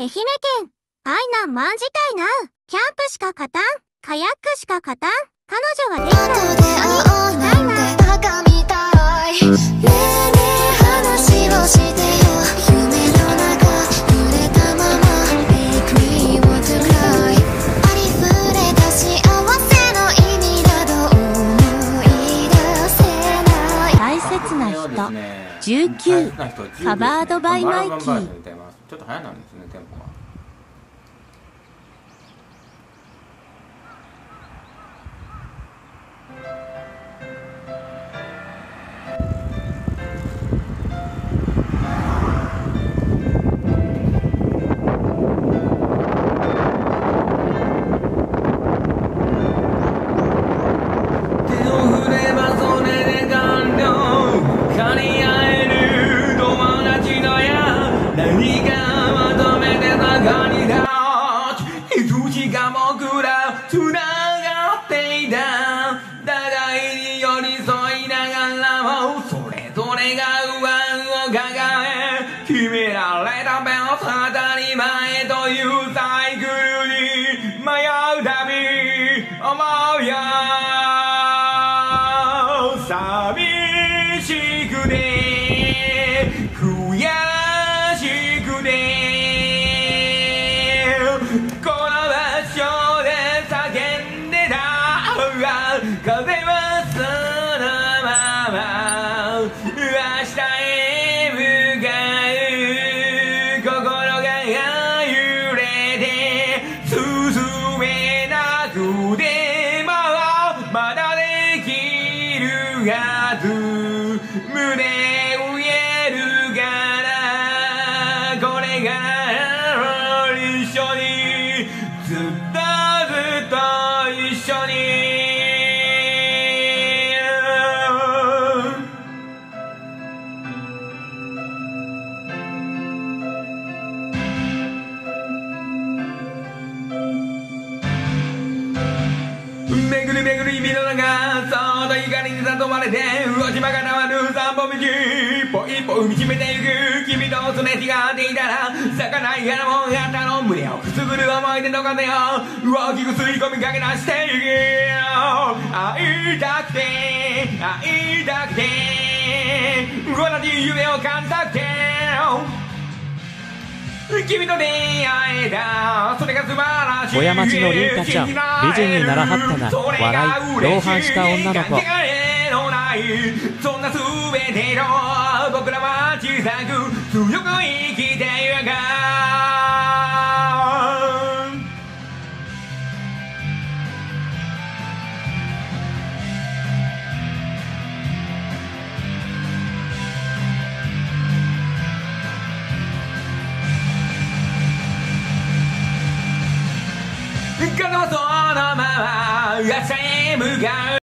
愛媛県、愛南万自体な。キャンプしか勝たん、カヤックしか勝たん。彼女ができたら一緒にしたいな。 バカみたい。ねえねえ話をしてよ。夢の中揺れたまま Make me want to cry。 ありふれた幸せの意味など思い出せない。 大切な人19カバードバイマイキー。 ちょっと早なんですね、テンポが。 決められたペース当たり前というサイクルに迷うたび思うよ。寂しくて悔しくてこの場所で叫んでた。風はそのまま明日へ向かう。心が揺れて進めなくてもまだできるはず。胸を言えるからこれが一緒にずっと一緒に。めぐるめぐる意味の中そっと光に誘われて落ち葉がたまる散歩道。一歩一歩踏みしめてゆく君とすれ違っていたら咲かない花もあったの。胸をくすぐる思い出の風を大きく吸い込みかけ出してゆく。会いたくて会いたくて同じ夢を感じたくて君と出会えた。それが素晴らしい。 小屋町のリンカちゃん美人にならはったが笑い同伴した女の子。 そんな全ての僕らは小さく強く生きてゆか。風はそのまま明日へ向かう。